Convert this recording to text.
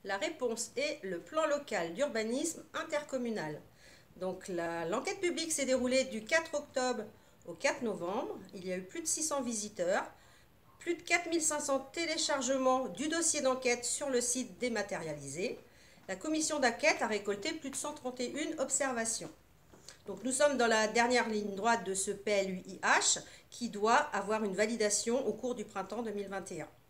La réponse est le plan local d'urbanisme intercommunal. Donc l'enquête publique s'est déroulée du 4 octobre au 4 novembre. Il y a eu plus de 600 visiteurs, plus de 4500 téléchargements du dossier d'enquête sur le site dématérialisé. La commission d'enquête a récolté plus de 131 observations. Donc nous sommes dans la dernière ligne droite de ce PLUIH qui doit avoir une validation au cours du printemps 2021.